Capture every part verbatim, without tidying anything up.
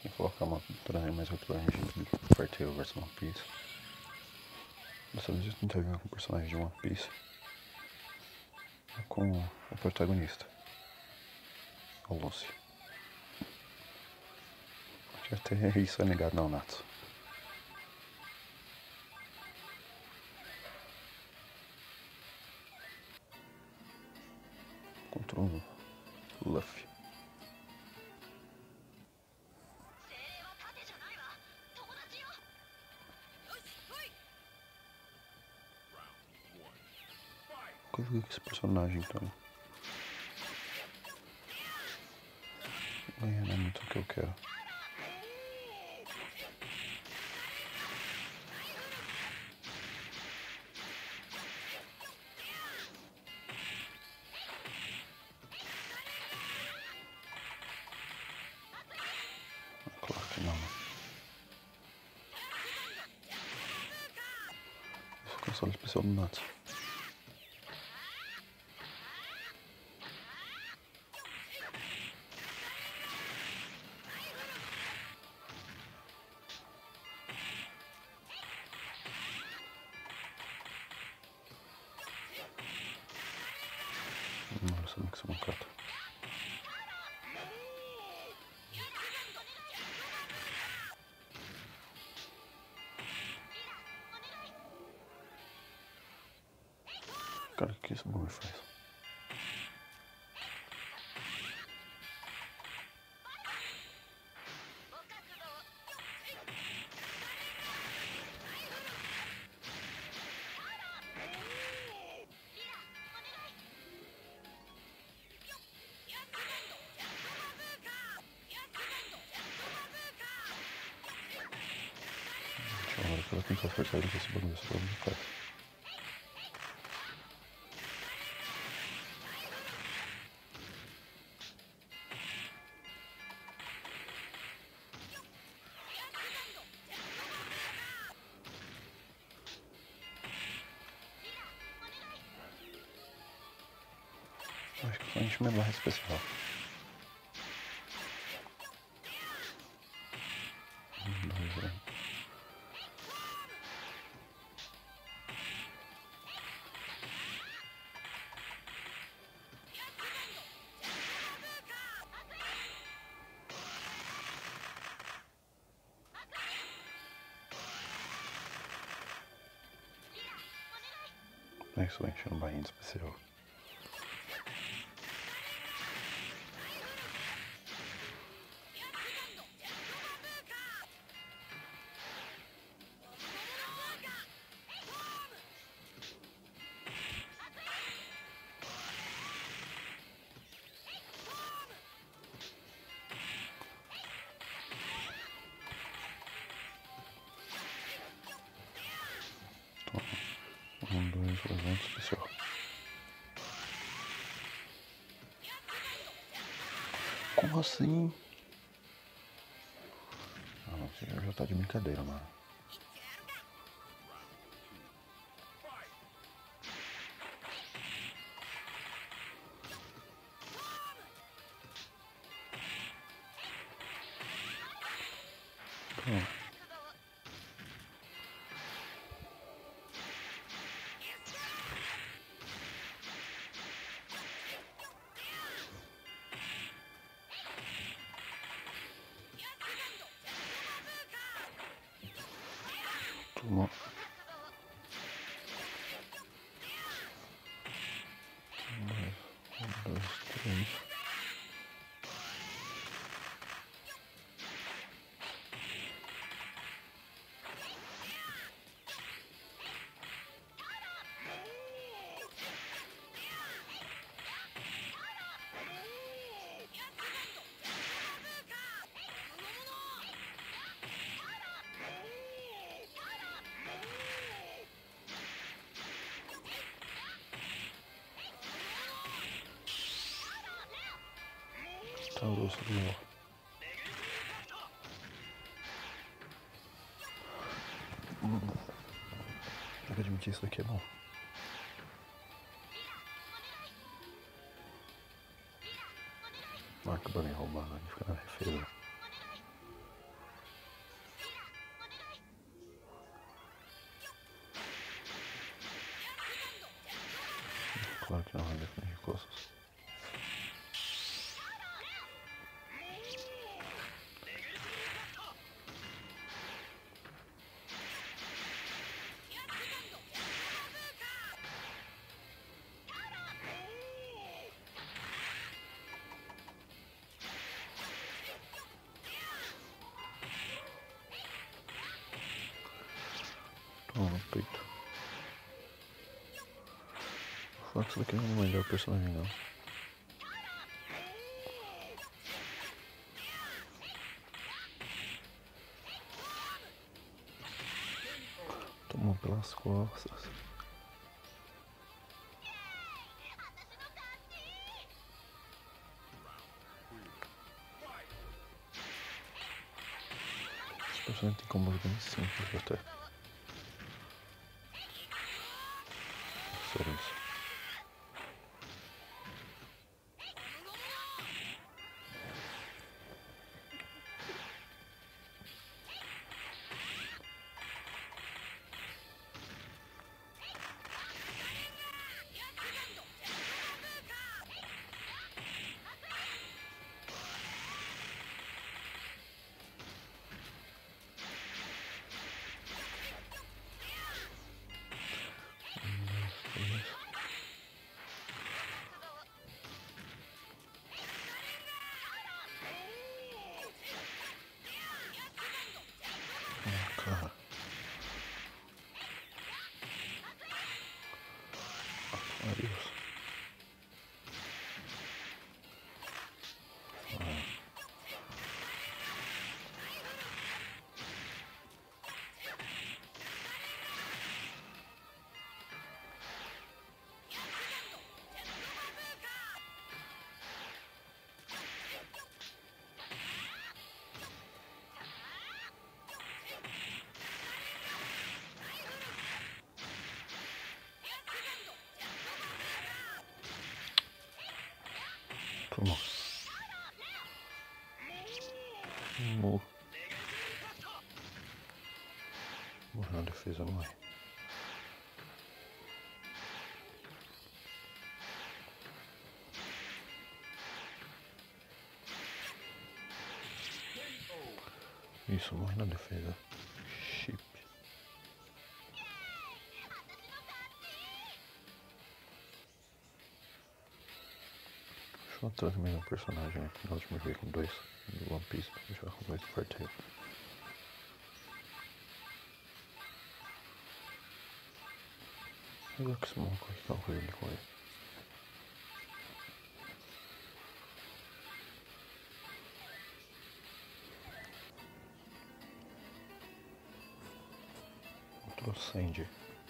e colocar uma trama mais abrangente do Fairy Tail versus One Piece. Dessa vez a gente não tá jogando com o personagem de One Piece, com o protagonista, o Luffy. Já até isso é negado não, Natsu. Contra o Luffy. Eu joguei com esse personagem então. Não é muito o que eu quero. Claro que não. Esse é o console especial do Natsu. Não sei que isso é uma carta. Cara, o que esse bagulho faz? Agora eu quero tentar acertar ele com esse bagulho, esse bagulho faz. Acho que foi a gente minha barra especial. Um, dois, três. É isso, enchendo um barrinho especial. Um, dois, evento especial. Como assim? Ah, não, você já tá de brincadeira, mano. Pô. Tomou. Um, dois, três. Tá grosso de novo. Hum. Tem que admitir, isso daqui é bom. Ah, acabou nem roubando, ele fica na defesa. Claro que não vai definir coisas. Toma no peito. O Flax daqui não é o melhor personagem não. Tomou pelas costas. Esse personagem tem combos bem simples até. Sério isso. Cara. Adeus. Tomou. Morro. Morreu na defesa, não é? Isso, morre na defesa. Chip. Deixa eu atrás do mesmo personagem aqui. Na última vez com dois do One Piece. Deixa eu arrumar esse quarteiro. Agora que esse maluco aqui calcula ele com ele. Outro Sandy.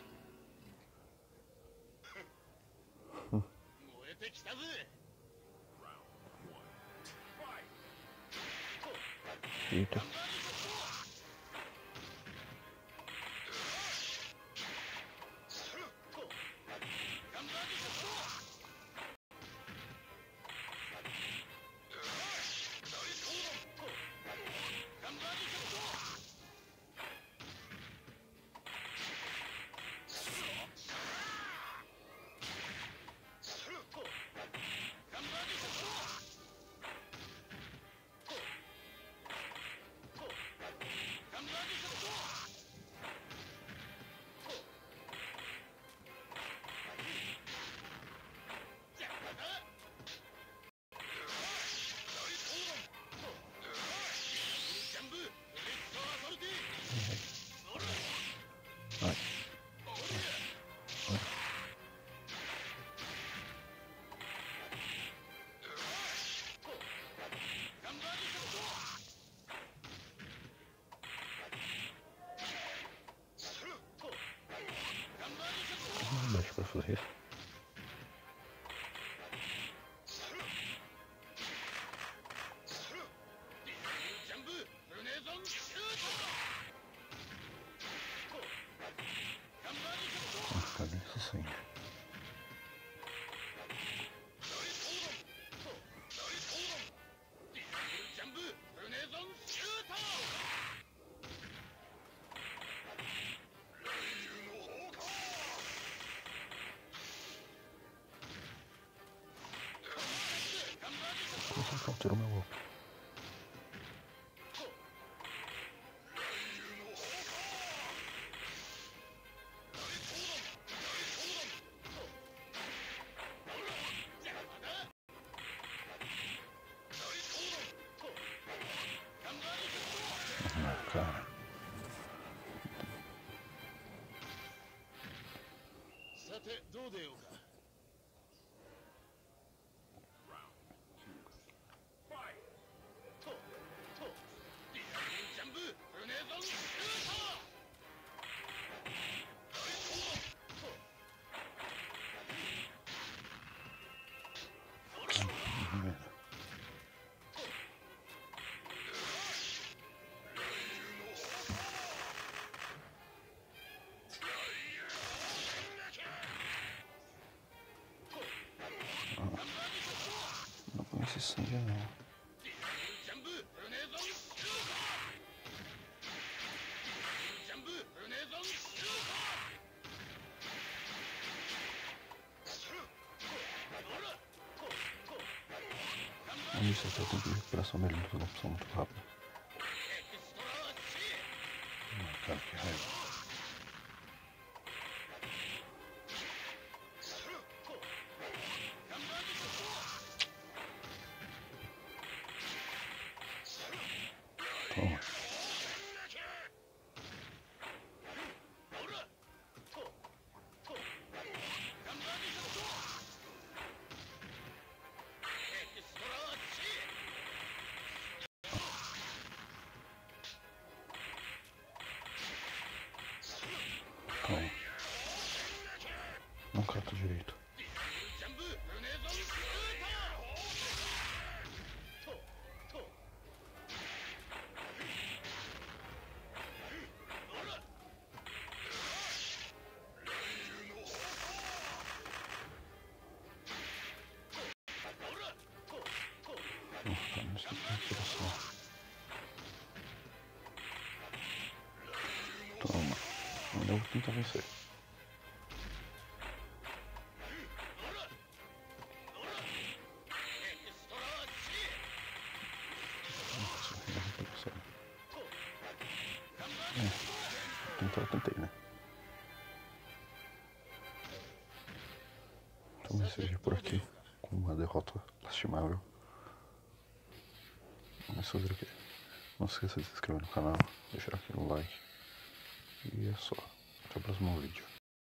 Eita. Vai. Vai. Não deixa pra fazer isso. Cadê esse sangue? cara. Não conhece sangue não. Isso até tem que recuperação dele, não é opção muito rápida. Ah, cara, que raiva. Toma. Calma. Não cata direito. Nossa, não sei que respiração. Toma. Ainda vou tentar vencer. É, tentar, eu tentei, né? Então esse vídeo por aqui, com uma derrota lastimável. Mas sobre o que? Não se esqueça de se inscrever no canal, deixar aqui um like. E é só. Até o próximo vídeo.